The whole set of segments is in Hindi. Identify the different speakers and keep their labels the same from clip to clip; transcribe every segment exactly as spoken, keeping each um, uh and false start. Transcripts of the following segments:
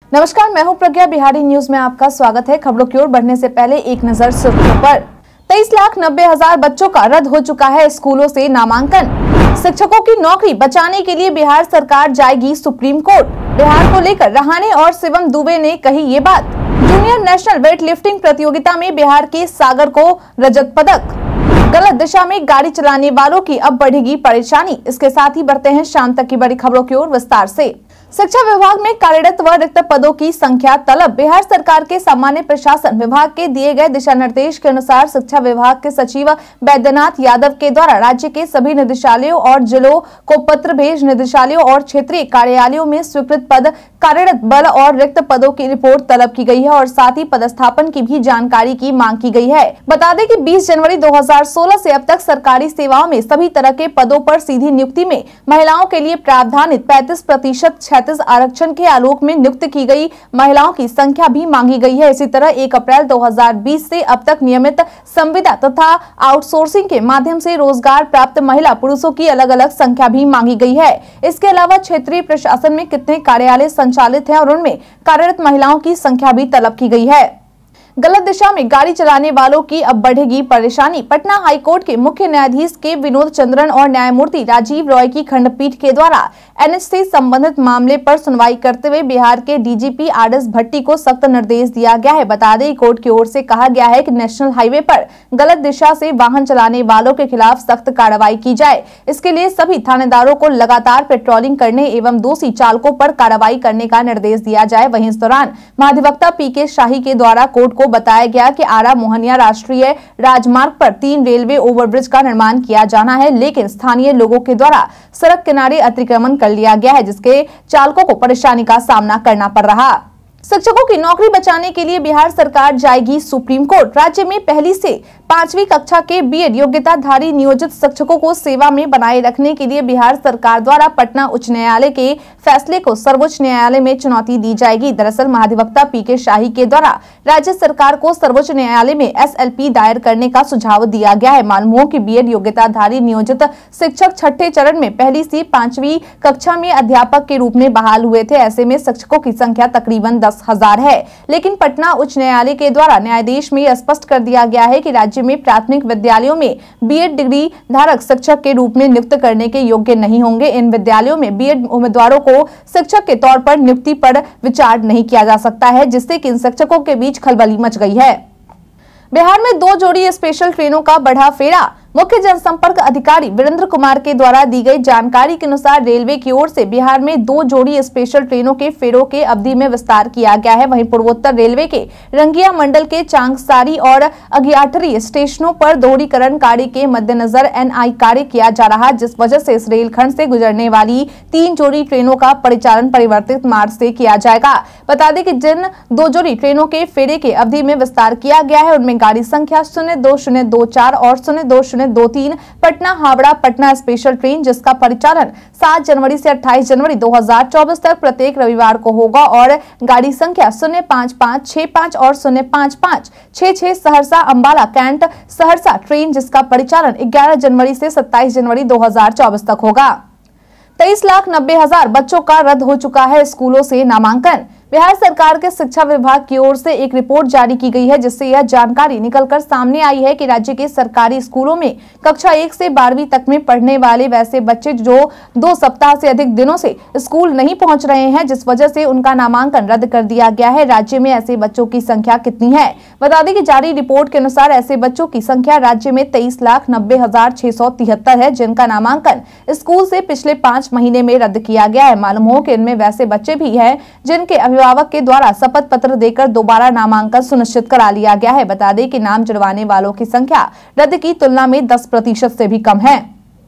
Speaker 1: नमस्कार, मैं हूं प्रज्ञा। बिहारी न्यूज में आपका स्वागत है। खबरों की ओर बढ़ने से पहले एक नजर सुर्खियों पर। तेईस लाख नब्बे हजार बच्चों का रद्द हो चुका है स्कूलों से नामांकन। शिक्षकों की नौकरी बचाने के लिए बिहार सरकार जाएगी सुप्रीम कोर्ट। बिहार को लेकर रहाणे और शिवम दुबे ने कही ये बात। जूनियर नेशनल वेट लिफ्टिंग प्रतियोगिता में बिहार के सागर को रजत पदक। गलत दिशा में गाड़ी चलाने वालों की अब बढ़ेगी परेशानी। इसके साथ ही बढ़ते हैं शाम तक की बड़ी खबरों की ओर विस्तार से। शिक्षा विभाग में कार्यरत व रिक्त पदों की संख्या तलब। बिहार सरकार के सामान्य प्रशासन विभाग के दिए गए दिशा निर्देश के अनुसार शिक्षा विभाग के सचिव बैद्यनाथ यादव के द्वारा राज्य के सभी निदेशालयों और जिलों को पत्र भेज निदेशालयों और क्षेत्रीय कार्यालयों में स्वीकृत पद, कार्यरत बल और रिक्त पदों की रिपोर्ट तलब की गई है और साथ ही पदस्थापन की भी जानकारी की मांग की गई है। बता दें कि बीस जनवरी दो हजार सोलह से अब तक सरकारी सेवाओं में सभी तरह के पदों पर सीधी नियुक्ति में महिलाओं के लिए प्रावधानित पैंतीस प्रतिशत छत्तीस आरक्षण के आलोक में नियुक्त की गई महिलाओं की संख्या भी मांगी गई है। इसी तरह एक अप्रैल दो हजार बीस से अब तक नियमित संविदा तथा आउटसोर्सिंग के माध्यम से रोजगार प्राप्त महिला पुरुषों की अलग अलग संख्या भी मांगी गई है। इसके अलावा क्षेत्रीय प्रशासन में कितने कार्यालय संचालित हैं और उनमें कार्यरत महिलाओं की संख्या भी तलब की गई है। गलत दिशा में गाड़ी चलाने वालों की अब बढ़ेगी परेशानी। पटना हाईकोर्ट के मुख्य न्यायाधीश के विनोद चंद्रन और न्यायमूर्ति राजीव रॉय की खंडपीठ के द्वारा एनएच से संबंधित मामले पर सुनवाई करते हुए बिहार के डीजीपी आर एस भट्टी को सख्त निर्देश दिया गया है। बता दें, कोर्ट की ओर से कहा गया है कि नेशनल हाईवे पर गलत दिशा से वाहन चलाने वालों के खिलाफ सख्त कार्रवाई की जाए। इसके लिए सभी थानेदारों को लगातार पेट्रोलिंग करने एवं दोषी चालकों पर कार्रवाई करने का निर्देश दिया जाए। वहीं इस दौरान महाधिवक्ता पी के शाही के द्वारा कोर्ट को बताया गया कि आरा मोहनिया राष्ट्रीय राजमार्ग पर तीन रेलवे ओवरब्रिज का निर्माण किया जाना है, लेकिन स्थानीय लोगों के द्वारा सड़क किनारे अतिक्रमण कर लिया गया है, जिसके चालकों को परेशानी का सामना करना पड़ रहा। शिक्षकों की नौकरी बचाने के लिए बिहार सरकार जाएगी सुप्रीम कोर्ट। राज्य में पहली से पांचवी कक्षा के बीएड योग्यताधारी नियोजित शिक्षकों को सेवा में बनाए रखने के लिए बिहार सरकार द्वारा पटना उच्च न्यायालय के फैसले को सर्वोच्च न्यायालय में चुनौती दी जाएगी। दरअसल महाधिवक्ता पी के शाही के द्वारा राज्य सरकार को सर्वोच्च न्यायालय में एसएलपी दायर करने का सुझाव दिया गया है। मालूम हो कि बीएड योग्यताधारी नियोजित शिक्षक छठे चरण में पहली से पांचवी कक्षा में अध्यापक के रूप में बहाल हुए थे। ऐसे में शिक्षकों की संख्या तकरीबन दस हजार है, लेकिन पटना उच्च न्यायालय के द्वारा न्यायाधीश में स्पष्ट कर दिया गया है कि राज्य में प्राथमिक विद्यालयों में बीएड डिग्री धारक शिक्षक के रूप में नियुक्त करने के योग्य नहीं होंगे। इन विद्यालयों में बीएड उम्मीदवारों को शिक्षक के तौर पर नियुक्ति पर विचार नहीं किया जा सकता है, जिससे कि इन शिक्षकों के बीच खलबली मच गई है। बिहार में दो जोड़ी स्पेशल ट्रेनों का बढ़ा फेरा। मुख्य जनसंपर्क अधिकारी वीरेंद्र कुमार के द्वारा दी गई जानकारी के अनुसार रेलवे की ओर से बिहार में दो जोड़ी स्पेशल ट्रेनों के फेरों के अवधि में विस्तार किया गया है। वहीं पूर्वोत्तर रेलवे के रंगिया मंडल के चांगसारी और अगियाठरी स्टेशनों पर दोहरीकरण कार्य के मद्देनजर एनआई कार्य किया जा रहा, जिस वजह से इस रेलखंड से गुजरने वाली तीन जोड़ी ट्रेनों का परिचालन परिवर्तित मार्ग से किया जाएगा। बता दें कि जिन दो जोड़ी ट्रेनों के फेरे के अवधि में विस्तार किया गया है उनमें गाड़ी संख्या शून्य दो शून्य दो चार और शून्य दो शून्य दो तीन पटना हावड़ा पटना स्पेशल ट्रेन, जिसका परिचालन सात जनवरी से अट्ठाईस जनवरी दो हजार चौबीस तक प्रत्येक रविवार को होगा, और गाड़ी संख्या शून्य पाँच पाँच छह पाँच और शून्य पाँच पाँच छह छह सहरसा अंबाला कैंट सहरसा ट्रेन, जिसका परिचालन ग्यारह जनवरी से सत्ताईस जनवरी दो हजार चौबीस तक होगा। तेईस लाख नब्बे हजार बच्चों का रद्द हो चुका है स्कूलों से नामांकन। बिहार सरकार के शिक्षा विभाग की ओर से एक रिपोर्ट जारी की गई है, जिससे यह जानकारी निकलकर सामने आई है कि राज्य के सरकारी स्कूलों में कक्षा एक से बारहवीं तक में पढ़ने वाले वैसे बच्चे जो दो सप्ताह से अधिक दिनों से स्कूल नहीं पहुंच रहे हैं, जिस वजह से उनका नामांकन रद्द कर दिया गया है। राज्य में ऐसे बच्चों की संख्या कितनी है? बता दें कि जारी रिपोर्ट के अनुसार ऐसे बच्चों की संख्या राज्य में तेईस लाख नब्बे हजार छह सौ तिहत्तर है, जिनका नामांकन स्कूल से पिछले पांच महीने में रद्द किया गया है। मालूम हो कि इनमें वैसे बच्चे भी हैं जिनके अभिभावक के द्वारा शपथ पत्र देकर दोबारा नामांकन सुनिश्चित करा लिया गया है। बता दें कि नाम जुड़वाने वालों की संख्या रद्द की तुलना में दस प्रतिशत से भी कम है।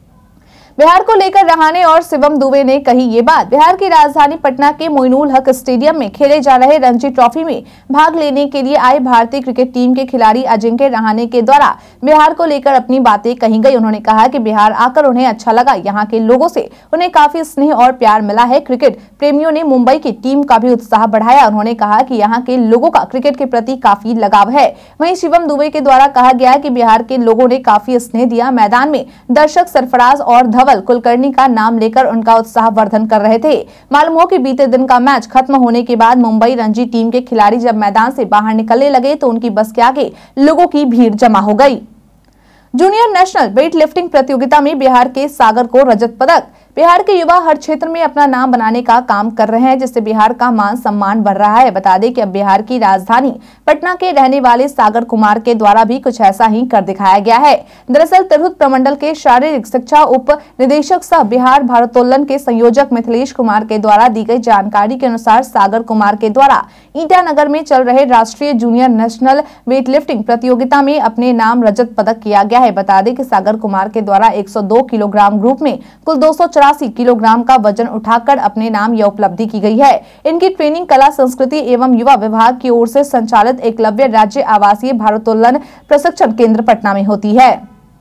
Speaker 1: बिहार को लेकर रहाणे और शिवम दुबे ने कही ये बात। बिहार की राजधानी पटना के मोइनुल हक स्टेडियम में खेले जा रहे रणजी ट्रॉफी में भाग लेने के लिए आए भारतीय क्रिकेट टीम के खिलाड़ी अजिंक्य रहाणे के द्वारा बिहार को लेकर अपनी बातें कही गई। उन्होंने कहा कि बिहार आकर उन्हें अच्छा लगा, यहाँ के लोगों से उन्हें काफी स्नेह और प्यार मिला है। क्रिकेट प्रेमियों ने मुंबई की टीम का भी उत्साह बढ़ाया। उन्होंने कहा कि यहाँ के लोगों का क्रिकेट के प्रति काफी लगाव है। वहीं शिवम दुबे के द्वारा कहा गया कि बिहार के लोगों ने काफी स्नेह दिया। मैदान में दर्शक सरफराज और धवन धवल कुलकर्णी का नाम लेकर उनका उत्साहवर्धन कर रहे थे। मालूम हो कि बीते दिन का मैच खत्म होने के बाद मुंबई रणजी टीम के खिलाड़ी जब मैदान से बाहर निकलने लगे तो उनकी बस के आगे लोगों की भीड़ जमा हो गई। जूनियर नेशनल वेट लिफ्टिंग प्रतियोगिता में बिहार के सागर को रजत पदक। बिहार के युवा हर क्षेत्र में अपना नाम बनाने का काम कर रहे हैं, जिससे बिहार का मान सम्मान बढ़ रहा है। बता दें कि अब बिहार की राजधानी पटना के रहने वाले सागर कुमार के द्वारा भी कुछ ऐसा ही कर दिखाया गया है। दरअसल तिरहुत प्रमंडल के शारीरिक शिक्षा उप निदेशक सह बिहार भारोत्तोलन के संयोजक मिथिलेश कुमार के द्वारा दी गई जानकारी के अनुसार सागर कुमार के द्वारा ईटानगर में चल रहे राष्ट्रीय जूनियर नेशनल वेट लिफ्टिंग प्रतियोगिता में अपने नाम रजत पदक किया गया है। बता दें कि सागर कुमार के द्वारा एक सौ दो किलोग्राम ग्रुप में कुल दो सौ चौरासी किलोग्राम का वजन उठाकर अपने नाम यह उपलब्धि की गई है। इनकी ट्रेनिंग कला संस्कृति एवं युवा विभाग की ओर से संचालित एकलव्य राज्य आवासीय भारोत्तोलन प्रशिक्षण केंद्र पटना में होती है।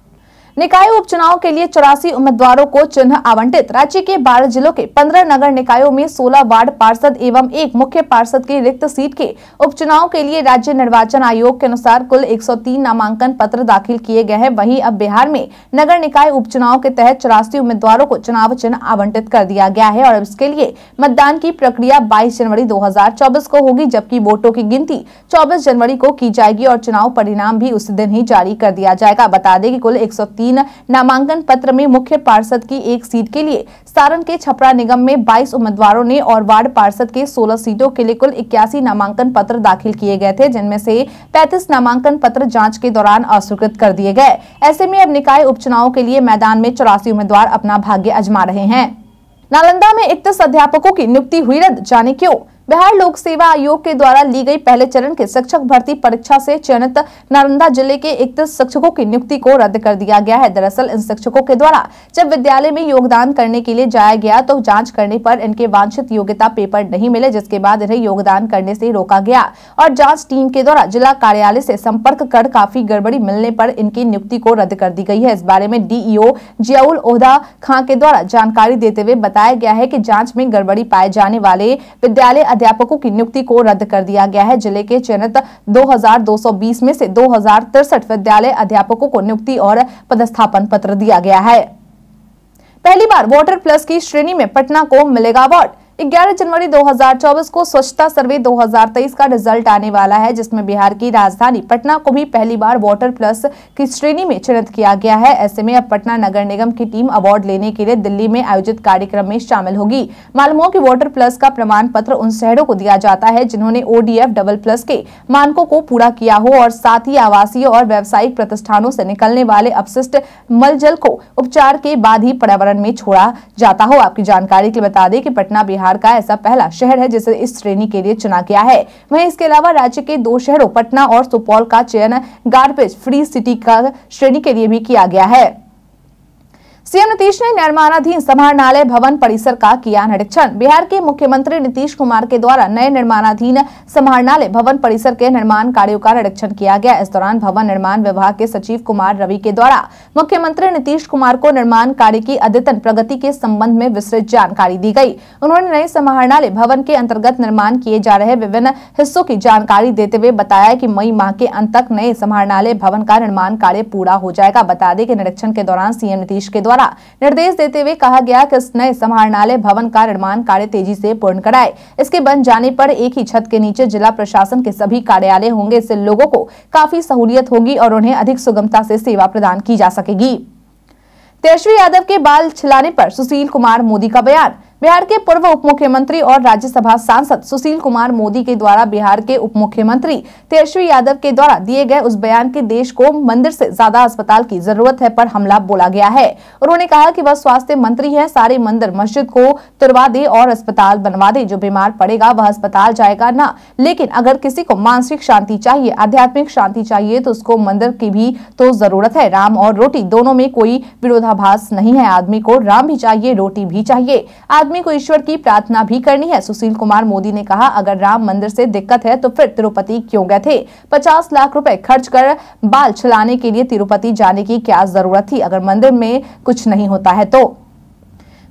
Speaker 1: निकाय उपचुनाव के लिए चौरासी उम्मीदवारों को चिन्ह आवंटित। राज्य के बारह जिलों के पंद्रह नगर निकायों में सोलह वार्ड पार्षद एवं एक मुख्य पार्षद की रिक्त सीट के उपचुनाव के लिए राज्य निर्वाचन आयोग के अनुसार कुल एक सौ तीन नामांकन पत्र दाखिल किए गए हैं। वहीं अब बिहार में नगर निकाय उपचुनाव के तहत चौरासी उम्मीदवारों को चुनाव चिन्ह आवंटित कर दिया गया है और इसके लिए मतदान की प्रक्रिया बाईस जनवरी दो हजार चौबीस को होगी, जबकि वोटों की गिनती चौबीस जनवरी को की जाएगी और चुनाव परिणाम भी उसी दिन ही जारी कर दिया जाएगा। बता दें कि कुल एक सौ तीन नामांकन पत्र में मुख्य पार्षद की एक सीट के लिए सारण के छपरा निगम में बाईस उम्मीदवारों ने और वार्ड पार्षद के सोलह सीटों के लिए कुल इक्यासी नामांकन पत्र दाखिल किए गए थे, जिनमें से पैंतीस नामांकन पत्र जांच के दौरान अस्वीकृत कर दिए गए। ऐसे में अब निकाय उपचुनाव के लिए मैदान में चौरासी उम्मीदवार अपना भाग्य आजमा रहे हैं। नालंदा में इकतीस अध्यापकों की नियुक्ति हुई रद्द, जाने क्यों। बिहार लोक सेवा आयोग के द्वारा ली गई पहले चरण के शिक्षक भर्ती परीक्षा से चयनित नालंदा जिले के इकतीस शिक्षकों की नियुक्ति को रद्द कर दिया गया है। दरअसल इन शिक्षकों के द्वारा जब विद्यालय में योगदान करने के लिए जाया गया तो जांच करने पर इनके वांछित योग्यता पेपर नहीं मिले, जिसके बाद इन्हें योगदान करने से रोका गया और जांच टीम के द्वारा जिला कार्यालय से संपर्क कर काफी गड़बड़ी मिलने पर इनकी नियुक्ति को रद्द कर दी गई है। इस बारे में डीईओ जियाउल ओहदा खां के द्वारा जानकारी देते हुए बताया गया है कि जांच में गड़बड़ी पाए जाने वाले विद्यालय अध्यापकों की नियुक्ति को रद्द कर दिया गया है। जिले के चयनित दो हजार दो सौ बीस में से दो हजार तिरसठ विद्यालय अध्यापकों को नियुक्ति और पदस्थापन पत्र दिया गया है। पहली बार वाटर प्लस की श्रेणी में पटना को मिलेगा अवार्ड। ग्यारह जनवरी दो हजार चौबीस को स्वच्छता सर्वे दो हजार तेईस का रिजल्ट आने वाला है, जिसमें बिहार की राजधानी पटना को भी पहली बार वाटर प्लस की श्रेणी में चयनित किया गया है। ऐसे में अब पटना नगर निगम की टीम अवार्ड लेने के लिए दिल्ली में आयोजित कार्यक्रम में शामिल होगी। मालूम हो कि वाटर प्लस का प्रमाण पत्र उन शहरों को दिया जाता है जिन्होंने ओडीएफ डबल प्लस के मानकों को पूरा किया हो और साथ ही आवासीय और व्यावसायिक प्रतिष्ठानों से निकलने वाले अपशिष्ट मलजल को उपचार के बाद ही पर्यावरण में छोड़ा जाता हो। आपकी जानकारी के लिए बता दें कि पटना बिहार का ऐसा पहला शहर है जिसे इस श्रेणी के लिए चुना गया है। वहीं इसके अलावा राज्य के दो शहरों पटना और सुपौल का चयन गार्बेज फ्री सिटी का श्रेणी के लिए भी किया गया है। सीएम नीतीश ने निर्माणाधीन समाहरणालय भवन परिसर का किया निरीक्षण। बिहार के मुख्यमंत्री नीतीश कुमार के द्वारा नए निर्माणाधीन समाहरणालय भवन परिसर के निर्माण कार्यों का निरीक्षण किया गया। इस दौरान भवन निर्माण विभाग के सचिव कुमार रवि के द्वारा मुख्यमंत्री नीतीश कुमार को निर्माण कार्य की अद्यतन प्रगति के संबंध में विस्तृत जानकारी दी गई। उन्होंने नए समाहरणालय भवन के अंतर्गत निर्माण किए जा रहे विभिन्न हिस्सों की जानकारी देते हुए बताया कि मई माह के अंत तक नए समाहरणालय भवन का निर्माण कार्य पूरा हो जाएगा। बता दें कि निरीक्षण के दौरान सीएम नीतीश के द्वारा निर्देश देते हुए कहा गया कि इस नए समाहरणालय भवन का निर्माण कार्य तेजी से पूर्ण कराए। इसके बन जाने पर एक ही छत के नीचे जिला प्रशासन के सभी कार्यालय होंगे। इससे लोगों को काफी सहूलियत होगी और उन्हें अधिक सुगमता से सेवा प्रदान की जा सकेगी। तेजस्वी यादव के बाल छिलाने पर सुशील कुमार मोदी का बयान। बिहार के पूर्व उप मुख्यमंत्री और राज्यसभा सांसद सुशील कुमार मोदी के द्वारा बिहार के उप मुख्यमंत्री तेजस्वी यादव के द्वारा दिए गए उस बयान के देश को मंदिर से ज्यादा अस्पताल की जरूरत है पर हमला बोला गया है। उन्होंने कहा कि वह स्वास्थ्य मंत्री है, सारे मंदिर मस्जिद को तुड़वा दे और अस्पताल बनवा दे। जो बीमार पड़ेगा वह अस्पताल जाएगा ना, लेकिन अगर किसी को मानसिक शांति चाहिए, आध्यात्मिक शांति चाहिए तो उसको मंदिर की भी तो जरूरत है। राम और रोटी दोनों में कोई विरोधाभास नहीं है। आदमी को राम भी चाहिए, रोटी भी चाहिए, आदमी को ईश्वर की प्रार्थना भी करनी है। सुशील कुमार मोदी ने कहा, अगर राम मंदिर से दिक्कत है तो फिर तिरुपति क्यों गए थे? पचास लाख रुपए खर्च कर बाल छिलाने के लिए तिरुपति जाने की क्या जरूरत थी अगर मंदिर में कुछ नहीं होता है तो?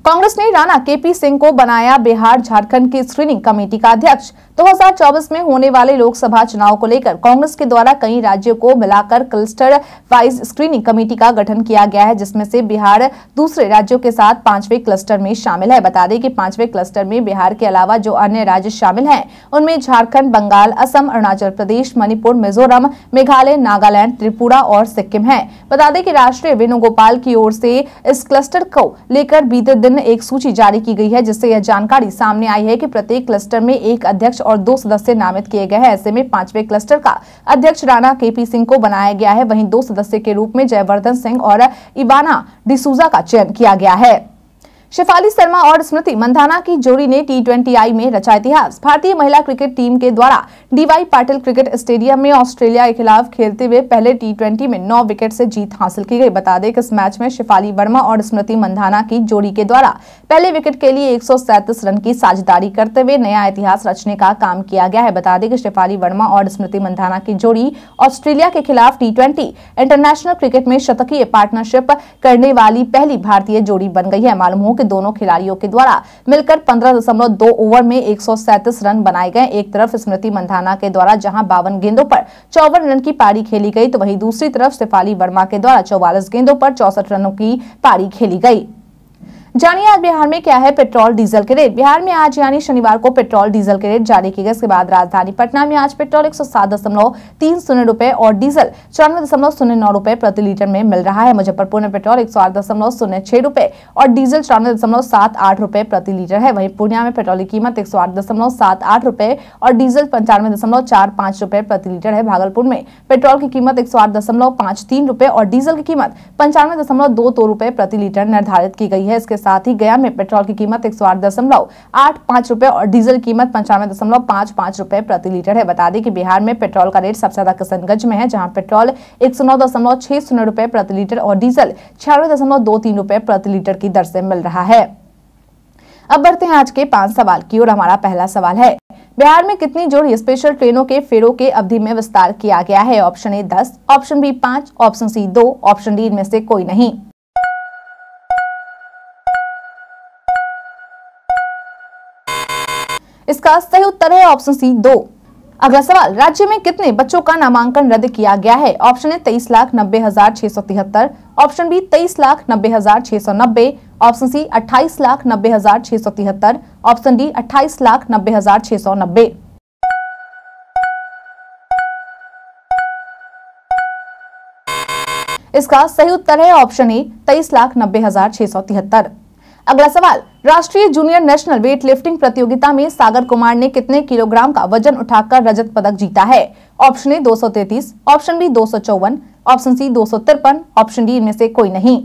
Speaker 1: कांग्रेस ने राणा केपी सिंह को बनाया बिहार झारखंड की स्क्रीनिंग कमेटी का अध्यक्ष। दो हज़ार चौबीस में होने वाले लोकसभा चुनाव को लेकर कांग्रेस के द्वारा कई राज्यों को मिलाकर क्लस्टर वाइज स्क्रीनिंग कमेटी का गठन किया गया है, जिसमें से बिहार दूसरे राज्यों के साथ पांचवें क्लस्टर में शामिल है। बता दें कि पांचवें क्लस्टर में बिहार के अलावा जो अन्य राज्य शामिल हैं उनमें झारखंड, बंगाल, असम, अरुणाचल प्रदेश, मणिपुर, मिजोरम, मेघालय, नागालैंड, त्रिपुरा और सिक्किम है। बता दें कि राष्ट्रीय वेणुगोपाल की ओर से इस क्लस्टर को लेकर बीते दिन एक सूची जारी की गई है, जिससे यह जानकारी सामने आई है कि प्रत्येक क्लस्टर में एक अध्यक्ष और दो सदस्य नामित किए गए हैं। ऐसे में पांचवें क्लस्टर का अध्यक्ष राणा केपी सिंह को बनाया गया है, वहीं दो सदस्य के रूप में जयवर्धन सिंह और इवाना डिसूजा का चयन किया गया है। शेफाली शर्मा और स्मृति मंधाना की जोड़ी ने टी ट्वेंटी आई में रचा इतिहास। भारतीय महिला क्रिकेट टीम के द्वारा डीवाई पाटिल क्रिकेट स्टेडियम में ऑस्ट्रेलिया के खिलाफ खेलते हुए पहले टी ट्वेंटी में नौ विकेट से जीत हासिल की गई। बता दें कि इस मैच में शेफाली वर्मा और स्मृति मंधाना की जोड़ी के द्वारा पहले विकेट के लिए एक सौ सैंतीस रन की साझेदारी करते हुए नया इतिहास रचने का काम किया गया है। बता दें कि शेफाली वर्मा और स्मृति मंधाना की जोड़ी ऑस्ट्रेलिया के खिलाफ टी ट्वेंटी इंटरनेशनल क्रिकेट में शतकीय पार्टनरशिप करने वाली पहली भारतीय जोड़ी बन गई है। मालूम हो कि दोनों खिलाड़ियों के द्वारा मिलकर पंद्रह दशमलव दो ओवर में एक सौ सैंतीस रन बनाए गए। एक तरफ स्मृति मंधाना के द्वारा जहां बावन गेंदों पर चौवन रन की पारी खेली गई, तो वहीं दूसरी तरफ शेफाली वर्मा के द्वारा चौवालीस गेंदों पर चौसठ रनों की पारी खेली गई। जानिए आज बिहार में क्या है पेट्रोल डीजल के रेट। बिहार में आज यानी शनिवार को पेट्रोल डीजल के रेट जारी किए गए। इसके बाद राजधानी पटना में आज पेट्रोल एक सौ सात दशमलव तीन शून्य रुपए और डीजल चौरानवे दशमलव शून्य नौ रुपए प्रति लीटर में मिल रहा है। मुजफ्फरपुर में पेट्रोल एक सौ आठ दशमलव शून्य छह रुपए और डीजल चौरानवे दशमलव सात आठ रुपए प्रति लीटर है। वहीं पूर्णिया में पेट्रोल की कीमत एक सौ आठ दशमलव सात आठ रुपए और डीजल पंचानवे दशमलव चार पांच रुपए प्रति लीटर है। भागलपुर में पेट्रोल की कीमत एक सौ आठ दशमलव पांच तीन रुपए और डीजल की कीमत पंचानवे दशमलव दो दो रुपए प्रति लीटर निर्धारित की गई है। इसके साथ ही गया में पेट्रोल की कीमत एक सौ आठ दशमलव आठ पांच रुपए और डीजल की कीमत पंचानवे दशमलव पांच पांच रुपए प्रति लीटर है। बता दें कि बिहार में पेट्रोल का रेट सबसे ज्यादा किशनगंज में है, जहां पेट्रोल एक सौ नौ दशमलव छह शून्य रुपए प्रति लीटर और डीजल छियानवे दशमलव दो तीन रुपए प्रति लीटर की दर से मिल रहा है। अब बढ़ते हैं आज के पांच सवाल की ओर। हमारा पहला सवाल है, बिहार में कितनी जोड़ी स्पेशल ट्रेनों के फेरों के अवधि में विस्तार किया गया है। ऑप्शन ए दस, ऑप्शन बी पांच, ऑप्शन सी दो, ऑप्शन डी इनमें से कोई नहीं। इसका सही उत्तर है ऑप्शन सी दो। अगला सवाल, राज्य में कितने बच्चों का नामांकन रद्द किया गया है। ऑप्शन ए तेईस लाख नब्बे हजार छह सौ तिहत्तर, ऑप्शन बी तेईस लाख नब्बे हजार छह सौ नब्बे, ऑप्शन सी अट्ठाईस लाख नब्बे हजार छह सौ तिहत्तर, ऑप्शन डी अट्ठाईस लाख नब्बे हजार छह सौ नब्बे। इसका सही उत्तर है ऑप्शन ए तेईस लाख नब्बे हजार छह सौ तिहत्तर। अगला सवाल, राष्ट्रीय जूनियर नेशनल वेट लिफ्टिंग प्रतियोगिता में सागर कुमार ने कितने किलोग्राम का वजन उठाकर रजत पदक जीता है। ऑप्शन ए दो सौ तैंतीस, ऑप्शन बी दो सौ चौवन, ऑप्शन सी दो सौ तिरपन, ऑप्शन डी इनमें से कोई नहीं।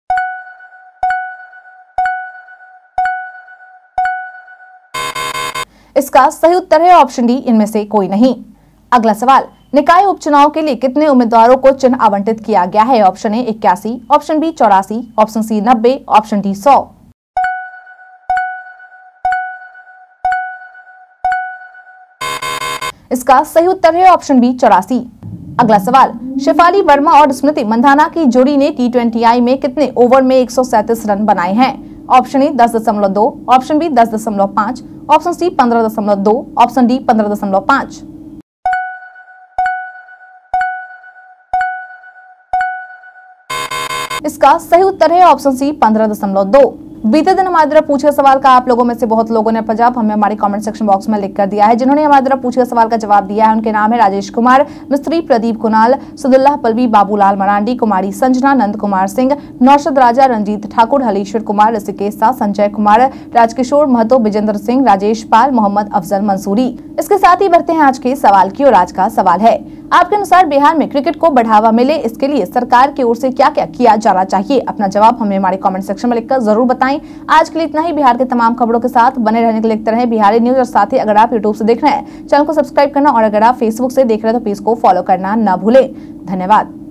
Speaker 1: इसका सही उत्तर है ऑप्शन डी इनमें से कोई नहीं। अगला सवाल, निकाय उपचुनाव के लिए कितने उम्मीदवारों को चिन्ह आवंटित किया गया है। ऑप्शन ए इक्यासी, ऑप्शन बी चौरासी, ऑप्शन सी नब्बे, ऑप्शन डी सौ। इसका सही उत्तर है ऑप्शन बी चौरासी। अगला सवाल, शेफाली वर्मा और स्मृति मंधाना की जोड़ी ने टी ट्वेंटी आई में कितने ओवर में एक सौ सैंतीस रन बनाए हैं। ऑप्शन ए दस दशमलव दो, ऑप्शन बी दस दशमलव पांच, ऑप्शन सी पंद्रह दशमलव दो, ऑप्शन डी पंद्रह दशमलव पांच। इसका सही उत्तर है ऑप्शन सी पंद्रह दशमलव दो। बीते दिन हमारे द्वारा पूछे सवाल का आप लोगों में से बहुत लोगों ने जवाब हमें हमारे कमेंट सेक्शन बॉक्स में लिख कर दिया है। जिन्होंने हमारे द्वारा पूछे सवाल का जवाब दिया है उनके नाम है राजेश कुमार मिस्त्री, प्रदीप कुणाल, सदुल्लाह पलवी, बाबूलाल मरांडी, कुमारी संजना, नंद कुमार सिंह, नौशद राजा, रंजीत ठाकुर, हलीश्वर कुमार, ऋषिकेश शाह, संजय कुमार, राजकिशोर महतो, विजेंद्र सिंह, राजेश पाल, मोहम्मद अफजल मंसूरी। इसके साथ ही बढ़ते हैं आज के सवाल की और आज का सवाल है, आपके अनुसार बिहार में क्रिकेट को बढ़ावा मिले इसके लिए सरकार की ओर से क्या क्या किया जाना चाहिए। अपना जवाब हमें हमारे कमेंट सेक्शन में लिखकर जरूर बताएं। आज के लिए इतना ही। बिहार के तमाम खबरों के साथ बने रहने के लिए लिखते रहे बिहारी न्यूज। और साथ ही अगर आप यूट्यूब से देख रहे हैं चैनल को सब्सक्राइब करना और अगर आप फेसबुक से देख रहे हैं तो पेज को फॉलो करना न भूलें। धन्यवाद।